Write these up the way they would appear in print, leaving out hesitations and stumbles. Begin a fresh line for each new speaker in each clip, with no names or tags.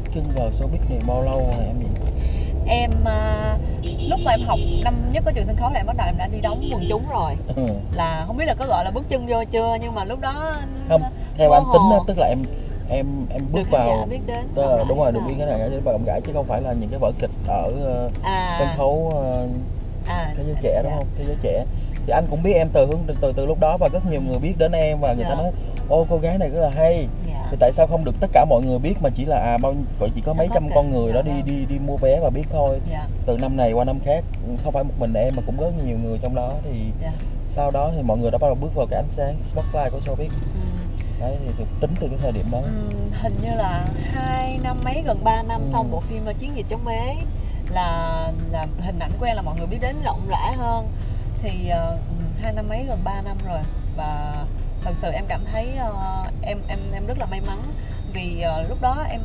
chân vào showbiz này bao lâu rồi em vậy?
Em lúc mà em học năm nhất ở trường sân khấu là em bắt đầu em đã đi đóng quần chúng rồi. Là không biết là có gọi là bước chân vô chưa, nhưng mà lúc đó
không, theo anh tính đó, tức là em bước
được
vào
biết đến
đúng rồi, được biết cái này đến bạn gái chứ không phải là những cái vở kịch ở sân khấu thế giới trẻ đúng không? Thế giới trẻ thì anh cũng biết em từ lúc đó, và rất nhiều người biết đến em và người ta nói ô cô gái này rất là hay. Thì tại sao không được tất cả mọi người biết mà chỉ là chỉ có mấy trăm con người đó đi mua vé và biết thôi. Từ năm này qua năm khác không phải một mình em mà cũng rất nhiều người trong đó, thì sau đó thì mọi người đã bắt đầu bước vào cái ánh sáng spotlight của showbiz. Đấy, thì tính từ cái thời điểm đó
hình như là 2 năm mấy, gần 3 năm sau bộ phim Chiến dịch chống ế là hình ảnh của em là mọi người biết đến rộng rãi hơn. Thì 2 năm mấy, gần 3 năm rồi, và thật sự em cảm thấy em rất là may mắn vì lúc đó em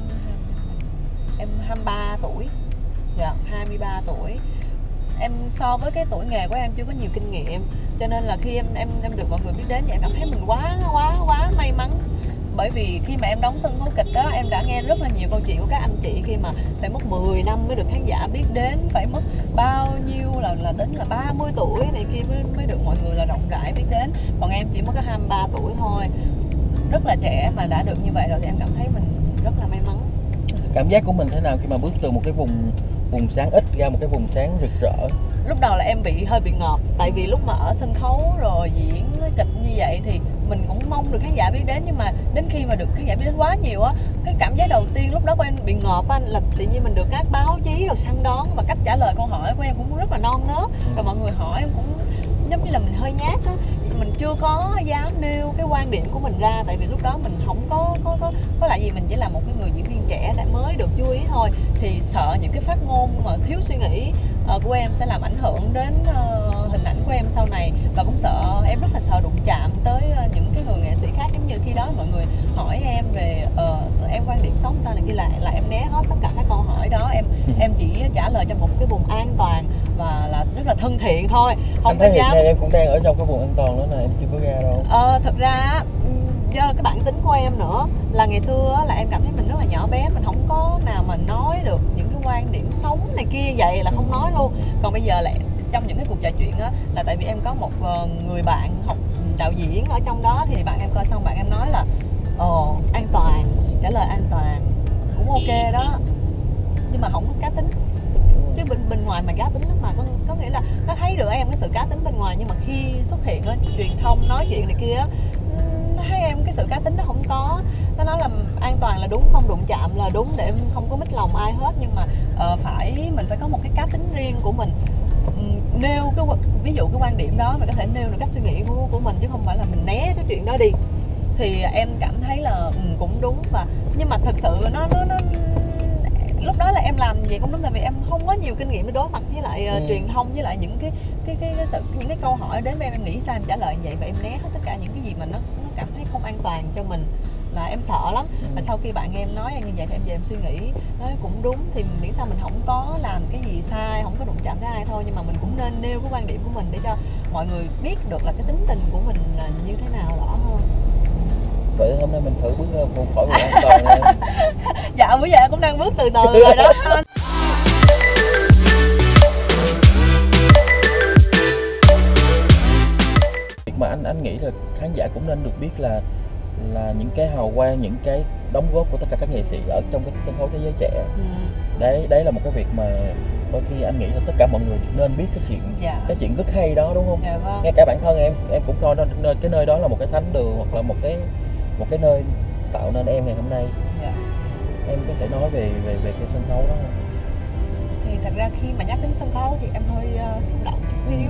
23 tuổi, 23 tuổi. Em so với cái tuổi nghề của em chưa có nhiều kinh nghiệm, cho nên là khi em được mọi người biết đến thì em cảm thấy mình quá may mắn. Bởi vì khi mà em đóng sân khấu kịch đó, em đã nghe rất là nhiều câu chuyện của các anh chị khi mà phải mất 10 năm mới được khán giả biết đến, phải mất bao nhiêu là đến là 30 tuổi này kia mới được mọi người là rộng rãi biết đến. Còn em chỉ mới có 23 tuổi thôi, rất là trẻ mà đã được như vậy rồi, thì em cảm thấy mình rất là may mắn.
Cảm giác của mình thế nào khi mà bước từ một cái vùng sáng ít ra một cái vùng sáng rực rỡ?
Lúc đầu là em hơi bị ngợp, tại vì lúc mà ở sân khấu rồi diễn kịch như vậy thì mình cũng mong được khán giả biết đến, nhưng mà đến khi mà được khán giả biết đến quá nhiều á, cái cảm giác đầu tiên lúc đó của em bị ngợp anh, là tự nhiên mình được các báo chí rồi săn đón, và cách trả lời câu hỏi của em cũng rất là non nớt, rồi mọi người hỏi em cũng giống như là mình hơi nhát á, mình chưa có dám nêu cái quan điểm của mình ra, tại vì lúc đó mình không có lại gì, mình chỉ là một cái người diễn viên trẻ đã mới được chú ý thôi, thì sợ những cái phát ngôn mà thiếu suy nghĩ của em sẽ làm ảnh hưởng đến hình ảnh của em sau này, và cũng em rất là sợ đụng chạm tới những cái người nghệ sĩ khác. Giống như khi đó mọi người hỏi em về em quan điểm sống sao này kia, là em né hết tất cả các câu hỏi đó, em chỉ trả lời trong một cái vùng an toàn và là rất là thân thiện thôi, không có dám.
Em cũng đang ở trong cái vùng an toàn đó nè, em chưa có ra đâu.
Thật ra do cái bản tính của em nữa, là ngày xưa là em cảm thấy mình rất là nhỏ bé, mình không có nào mà nói được những cái quan điểm sống này kia, vậy là không nói luôn. Còn bây giờ là trong những cái cuộc trò chuyện á, là tại vì em có một người bạn học đạo diễn ở trong đó, thì bạn em coi xong bạn em nói là an toàn, trả lời an toàn cũng ok đó, nhưng mà không có cá tính. Chứ bên ngoài mà cá tính lắm, mà có nghĩa là nó thấy được em cái sự cá tính bên ngoài, nhưng mà khi xuất hiện ở truyền thông nói chuyện này kia, nó thấy em cái sự cá tính nó không có. Nó nói là an toàn là đúng, không đụng chạm là đúng, để em không có mít lòng ai hết, nhưng mà mình phải có một cái cá tính riêng của mình, nêu ví dụ cái quan điểm đó mình có thể nêu được cách suy nghĩ của mình, chứ không phải là mình né cái chuyện đó đi. Thì em cảm thấy là cũng đúng, và nhưng mà thật sự nó lúc đó là em làm vậy cũng đúng, tại vì em không có nhiều kinh nghiệm để đối mặt với lại truyền thông, với lại những cái câu hỏi đến với em nghĩ sao em trả lời vậy, và em né hết tất cả những cái gì mà nó cảm thấy không an toàn cho mình, là em sợ lắm. Và sau khi bạn em nói em như vậy thì em về em suy nghĩ, nói cũng đúng, thì miễn sao mình không có làm cái gì sai, không có đụng chạm tới ai thôi, nhưng mà mình cũng nên nêu cái quan điểm của mình để cho mọi người biết được là cái tính tình của mình là như thế nào rõ hơn.
Vậy hôm nay mình thử bước khỏi vùng an toàn này.
Dạ bây giờ em cũng đang bước từ từ rồi đó anh.
Mà anh nghĩ là khán giả cũng nên được biết là những cái hào quang, những cái đóng góp của tất cả các nghệ sĩ ở trong cái sân khấu thế giới trẻ. Đấy là một cái việc mà đôi khi anh nghĩ là tất cả mọi người nên biết cái chuyện rất hay đó, đúng không?
Dạ vâng.
Ngay cả bản thân em cũng coi cái nơi đó là một cái thánh đường, hoặc là một cái nơi tạo nên em ngày hôm nay. Em có thể nói về cái sân khấu đó không?
Thì thật ra khi mà nhắc đến sân khấu thì em hơi xúc động chút xíu.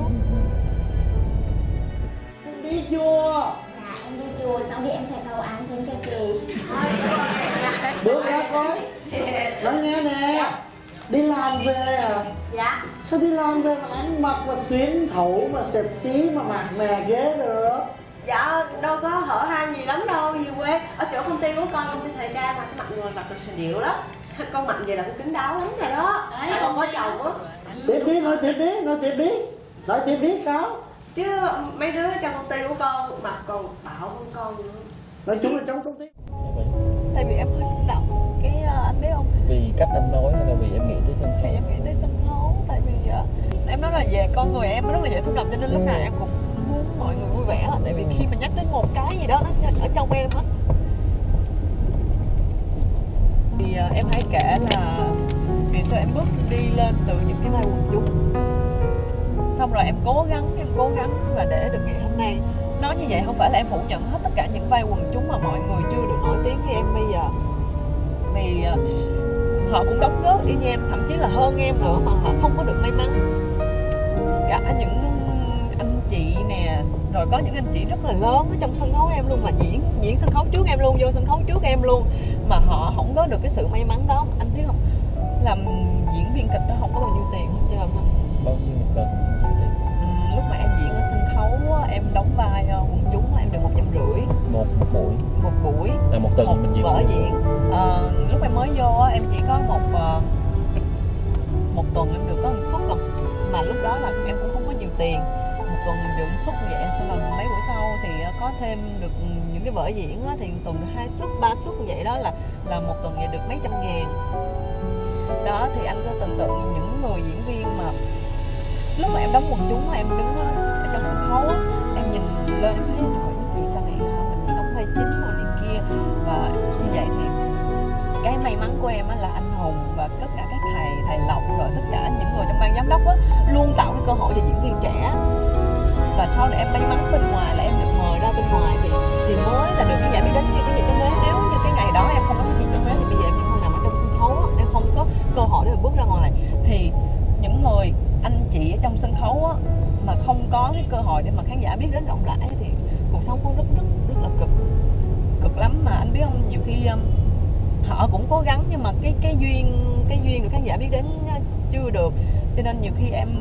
Em đi chùa.
Dạ em đi chùa, xong đi em sẽ cầu an thêm cho chị.
Bước ra coi. Nói nghe nè. Đi làm về à?
Dạ.
Sao đi làm về mà ăn mặc mà xuyến thấu mà xệt xí mà mạc mè ghế được?
Dạ đâu có hở hang gì lắm đâu, về quê ở chỗ công ty của con, công ty thời trang mà cái mặt người mặt được sành điệu lắm. Con mạnh vậy là cũng kín đáo lắm rồi đó. Đấy, con có chồng á.
Tiếp đi, nói tiếp đi sao?
Chứ mấy đứa trong công ty của con mặt còn bạo hơn con nữa.
Nói chung là trong công ty.
Tại vì em hơi xúc động, cái anh biết không,
vì cách anh nói hay là vì em nghĩ tới sân khấu?
Em nghĩ tới sân khấu, tại vì em nói là về con người em rất là dễ xúc động, cho nên lúc nào em cũng muốn mọi người vui vẻ. Tại vì khi mà nhắc đến một cái gì đó nó ở trong em á, thì em hãy kể là ngày xưa em bước đi lên từ những cái vai quần chúng, xong rồi em cố gắng và để được ngày hôm nay. Nói như vậy không phải là em phủ nhận hết tất cả những vai quần chúng mà mọi người chưa được nổi tiếng như em bây giờ, vì họ cũng đóng góp y như em, thậm chí là hơn em nữa mà họ không có được may mắn. Cả những anh chị nè, rồi có những anh chị rất là lớn ở trong sân khấu em luôn, mà diễn sân khấu trước em luôn, vô sân khấu trước em luôn, mà họ không có được cái sự may mắn đó. Anh biết không, làm diễn viên kịch đó không có bao nhiêu tiền hết trơn á.
Bao nhiêu một lần?
Lúc mà em diễn ở sân khấu em đóng vai quần chúng em được 150.
Một buổi?
Một buổi
là một tuần mình diễn
vở diễn. Lúc em mới vô em chỉ có một tuần em được có một suất rồi, mà lúc đó là em cũng không có nhiều tiền. Một tuần mình được suất như vậy, sau là mấy buổi sau thì có thêm được những cái vở diễn thì tuần được 2 suất 3 suất như vậy đó, là một tuần vậy được mấy trăm ngàn đó. Thì anh có tưởng tượng những người diễn viên mà lúc mà em đóng quần chúng mà em đứng ở trong sân khấu á, em nhìn lên em thấy trời gì sao này mình đóng vai chính rồi này kia. Và như vậy thì cái may mắn của em á là anh Hùng và tất cả các thầy Lộc rồi tất cả những người trong ban giám đốc á luôn tạo cái cơ hội cho diễn viên trẻ. Và sau này em may mắn bên ngoài là em được mời ra bên ngoài thì mới là được khán giả biết đến như cái gì trong Huế. Nếu như cái ngày đó em không có cái gì trong Huế thì bây giờ em vẫn còn nằm ở trong sân khấu á, em không có cơ hội để bước ra ngoài. Thì những người anh chị ở trong sân khấu á mà không có cái cơ hội để mà khán giả biết đến rộng rãi thì cuộc sống cũng rất là cực lắm. Mà anh biết không, nhiều khi họ cũng cố gắng nhưng mà cái duyên được khán giả biết đến chưa được, cho nên nhiều khi em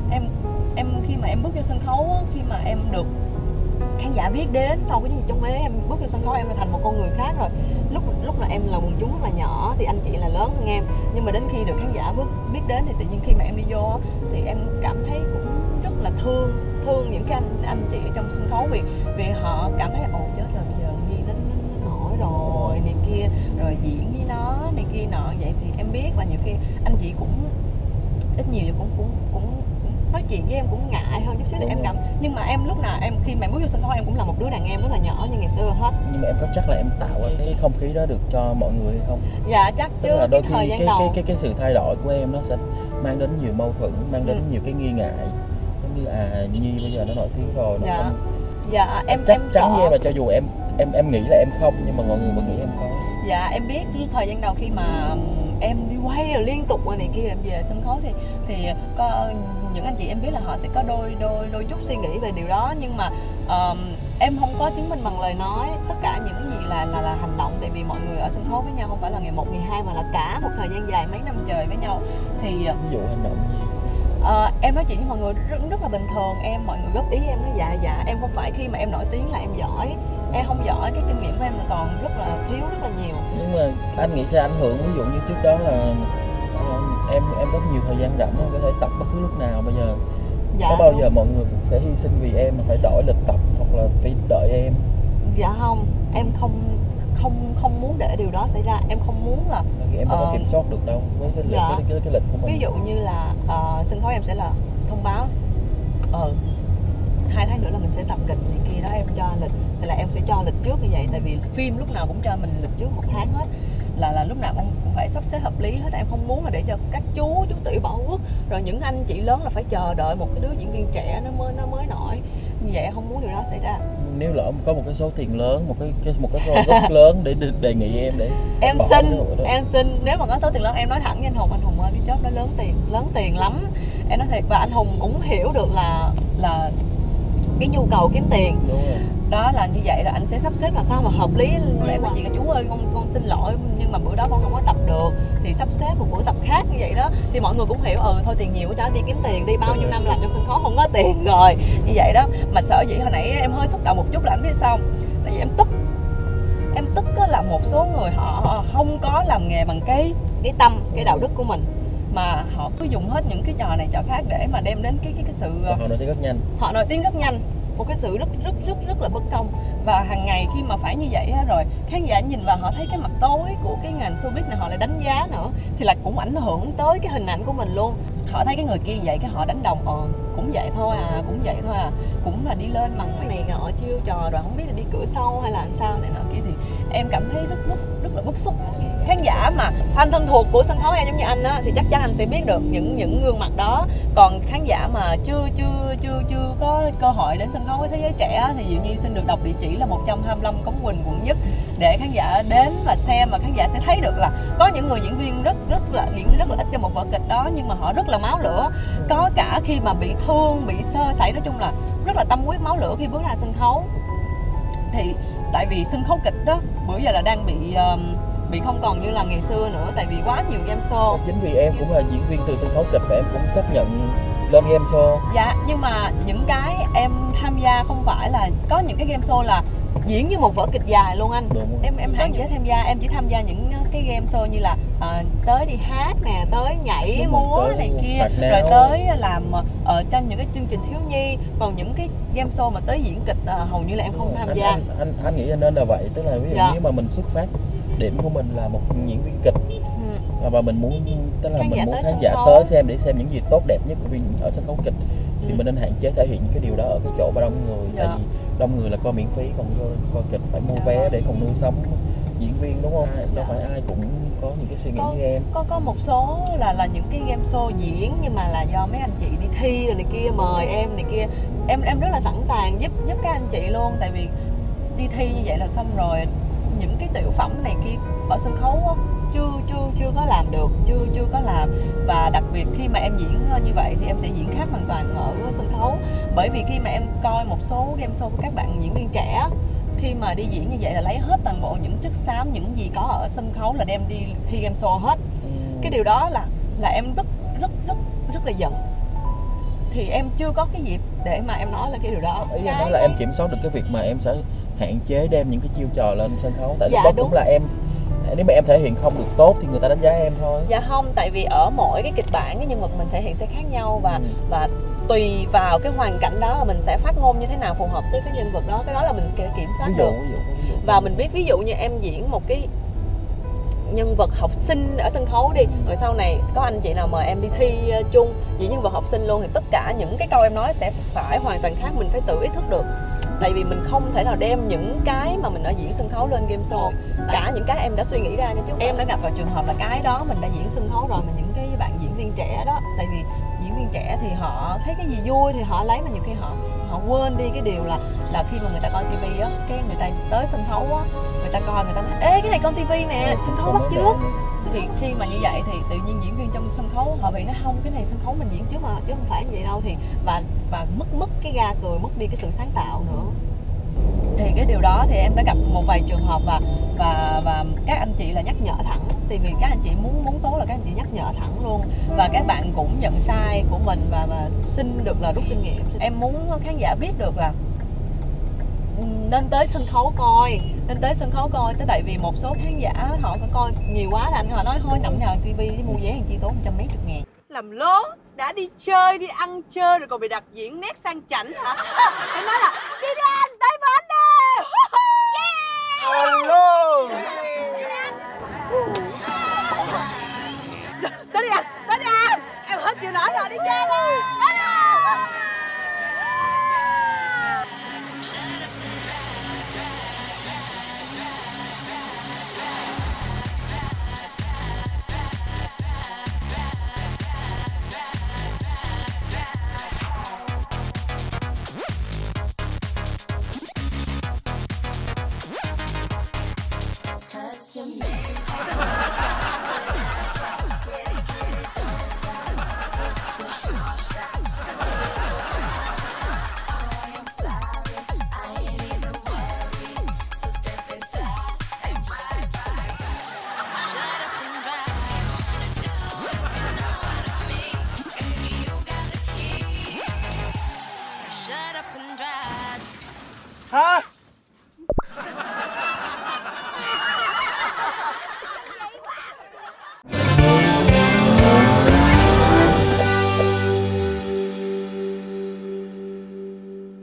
khi mà em bước vô sân khấu á, khi mà em được khán giả biết đến sau cái gì trong Huế, em bước vô sân khấu em thành một con người khác rồi. Lúc là em là quần chúng rất là nhỏ thì anh chị là lớn hơn em, nhưng mà đến khi được khán giả biết đến thì tự nhiên khi mà em đi vô thì em cảm thấy cũng rất là thương những cái anh chị ở trong sân khấu, vì họ cảm thấy ồ chết rồi, bây giờ Nhi nó nổi rồi này kia, rồi diễn với nó này kia nọ. Vậy thì em biết, và nhiều khi anh chị cũng ít nhiều cũng nói chuyện với em cũng ngại hơn chút xíu. Thì em cảm, nhưng mà em lúc nào khi mà em bước vô sân khấu em cũng là một đứa đàn em rất là nhỏ như ngày xưa hết.
Nhưng mà em có chắc là em tạo cái không khí đó được cho mọi người hay không?
Dạ chắc chứ.
Tức là đôi
cái thời gian
đầu cái sự thay đổi của em nó sẽ mang đến nhiều mâu thuẫn, mang đến nhiều cái nghi ngại, giống như Nhi bây giờ nó nổi tiếng rồi, nó không...
Dạ em
chắc chắn
sợ.
với em là cho dù em nghĩ là em không, nhưng mà mọi người vẫn nghĩ em có.
Dạ em biết thời gian đầu khi mà em đi quay rồi liên tục này kia, em về sân khấu thì có những anh chị em biết là họ sẽ có đôi chút suy nghĩ về điều đó, nhưng mà em không có chứng minh bằng lời nói tất cả những gì là hành động. Tại vì mọi người ở sân khấu với nhau không phải là ngày 1, ngày 2 mà là cả một thời gian dài mấy năm trời với nhau. Thì
ví dụ hành động gì?
Em nói chuyện với mọi người rất là bình thường, mọi người góp ý em nói dạ em không phải khi mà em nổi tiếng là em giỏi, em không giỏi, cái kinh nghiệm của em còn rất là thiếu rất là nhiều.
Nhưng mà anh nghĩ sẽ ảnh hưởng, ví dụ như trước đó là em có nhiều thời gian rảnh, em có thể tập bất cứ lúc nào. Bây giờ có bao giờ mọi người phải hy sinh vì em mà phải đổi lịch tập hoặc là phải đợi em?
Dạ không, em không muốn để điều đó xảy ra. Em không muốn là
em không có kiểm soát được đâu với cái lịch của mình.
Ví dụ như là sân khấu em sẽ là thông báo 2 tháng nữa là mình sẽ tập kịch này kia đó, em cho lịch thì là em sẽ cho lịch trước như vậy. Tại vì phim lúc nào cũng cho mình lịch trước 1 tháng hết, là lúc nào cũng phải sắp xếp hợp lý hết. Em không muốn là để cho các chú tỷ bảo quốc rồi những anh chị lớn là phải chờ đợi một cái đứa diễn viên trẻ nó mới nổi như vậy. Em không muốn điều đó xảy ra.
Nếu lỡ có một cái số tiền lớn, một cái số rất lớn để đề nghị em để
em xin nếu mà có số tiền lớn em nói thẳng với anh Hùng ơi, cái job đó lớn tiền lắm, em nói thiệt. Và anh Hùng cũng hiểu được là cái nhu cầu kiếm tiền đó là như vậy, rồi anh sẽ sắp xếp làm sao mà hợp lý. Như em nói chị chú ơi, con xin lỗi nhưng mà bữa đó con không có tập được thì sắp xếp một buổi tập khác như vậy đó. Thì mọi người cũng hiểu thôi tiền nhiều quá, đi kiếm tiền đi, bao nhiêu năm làm trong sân khấu không có tiền rồi như vậy đó. Mà sợ dĩ hồi nãy em hơi xúc động một chút là anh biết sao, tại vì em tức là một số người họ không có làm nghề bằng cái tâm, cái đạo đức của mình, mà họ cứ dùng hết những cái trò này trò khác để mà đem đến cái sự
họ nổi tiếng rất nhanh.
Họ nổi tiếng rất nhanh, một cái sự rất là bất công. Và hàng ngày khi mà phải như vậy rồi khán giả nhìn vào họ thấy cái mặt tối của cái ngành showbiz này, họ lại đánh giá nữa thì là cũng ảnh hưởng tới cái hình ảnh của mình luôn. Họ thấy cái người kia vậy cái họ đánh đồng cũng vậy thôi à, cũng là đi lên bằng cái này họ chiêu trò rồi không biết là đi cửa sau hay là làm sao này nọ kia, thì em cảm thấy rất là bức xúc. Khán giả mà fan thân thuộc của sân khấu em giống như anh á thì chắc chắn anh sẽ biết được những gương mặt đó. Còn khán giả mà chưa có cơ hội đến sân khấu với Thế Giới Trẻ thì Diệu Nhi xin được đọc địa chỉ là 125 Cống Quỳnh, quận Nhất để khán giả đến và xem, và khán giả sẽ thấy được là có những người diễn viên rất là ít cho một vở kịch đó, nhưng mà họ rất là máu lửa. Có cả khi mà bị thương, bị sơ sẩy, nói chung là rất là tâm huyết máu lửa khi bước ra sân khấu. Thì tại vì sân khấu kịch đó bữa giờ là đang bị không còn như là ngày xưa nữa, tại vì quá nhiều game show.
Chính vì em cũng là diễn viên từ sân khấu kịch và em cũng chấp nhận lên game show.
Dạ, nhưng mà những cái em tham gia không phải là có những cái game show là diễn như một vở kịch dài luôn anh. Em hạn chế tham gia, em chỉ tham gia những cái game show như là tới đi hát nè, tới nhảy múa này kia, rồi tới làm ở trên những cái chương trình thiếu nhi. Còn những cái game show mà tới diễn kịch hầu như là em không tham gia.
Anh nghĩ nên là vậy, tức là ví dụ nếu mà mình xuất phát điểm của mình là một diễn viên kịch và mình muốn, tức là mình muốn khán giả tới xem để xem những gì tốt đẹp nhất của ở sân khấu kịch thì mình nên hạn chế thể hiện những cái điều đó ở cái chỗ mà đông người. Tại vì đông người là coi miễn phí, còn vô coi kịch phải mua vé để còn nuôi sống diễn viên, đúng không? Đâu phải ai cũng có những cái suy nghĩ như em.
Có một số là những cái game show diễn nhưng mà là do mấy anh chị đi thi rồi này kia mời em này kia, em rất là sẵn sàng giúp các anh chị luôn. Tại vì đi thi như vậy là xong rồi những cái tiểu phẩm này kia ở sân khấu á, chưa có làm được, chưa có làm. Và đặc biệt khi mà em diễn như vậy thì em sẽ diễn khác hoàn toàn ở sân khấu. Bởi vì khi mà em coi một số game show của các bạn diễn viên trẻ, khi mà đi diễn như vậy là lấy hết toàn bộ những chất xám, những gì có ở sân khấu là đem đi thi game show hết. Cái điều đó là em rất là giận. Thì em chưa có cái dịp để mà em nói là cái điều đó.
Ý em nói là em kiểm soát được cái việc mà em sẽ hạn chế đem những cái chiêu trò lên sân khấu. Tại lúc đó cũng là em, nếu mà em thể hiện không được tốt thì người ta đánh giá em thôi.
Dạ không, tại vì ở mỗi cái kịch bản cái nhân vật mình thể hiện sẽ khác nhau và tùy vào cái hoàn cảnh đó là mình sẽ phát ngôn như thế nào phù hợp với cái nhân vật đó. Cái đó là mình kiểm soát được. Ví dụ. Và mình biết, ví dụ như em diễn một cái nhân vật học sinh ở sân khấu đi, rồi sau này có anh chị nào mời em đi thi chung diễn nhân vật học sinh luôn, thì tất cả những cái câu em nói sẽ phải hoàn toàn khác. Mình phải tự ý thức được. Tại vì mình không thể nào đem những cái mà mình đã diễn sân khấu lên game show. Cả những cái em đã suy nghĩ ra nha, chứ em đã gặp vào trường hợp là cái đó mình đã diễn sân khấu rồi, mà những cái bạn diễn viên trẻ đó, tại vì diễn viên trẻ thì họ thấy cái gì vui thì họ lấy, mà nhiều khi họ quên đi cái điều là khi mà người ta coi tivi á, cái người ta tới sân khấu á, người ta coi, người ta nói ê cái này con tivi nè, sân khấu bắt trước. Thì khi mà như vậy thì tự nhiên diễn viên trong sân khấu họ bị nói không, cái này sân khấu mình diễn trước mà, chứ không phải như vậy đâu. Thì và mất cái ga cười, mất đi cái sự sáng tạo nữa. Thì cái điều đó thì em đã gặp một vài trường hợp và các anh chị là nhắc nhở thẳng. Thì vì các anh chị muốn tốt là các anh chị nhắc nhở thẳng luôn, và các bạn cũng nhận sai của mình và xin được là rút kinh nghiệm. Em muốn khán giả biết được là nên tới sân khấu coi, tại vì một số khán giả họ có coi nhiều quá là họ nói thôi nằm nhờ tivi đi mua vé hàng chi tốn 120.000. Làm lố, đã đi chơi, đi ăn chơi rồi còn bị đặt diễn nét sang chảnh hả? Em nói là đi anh, tới bến đi.
Hello.
Tới đi anh, em hết chịu nổi rồi, đi chơi đi.
Hả?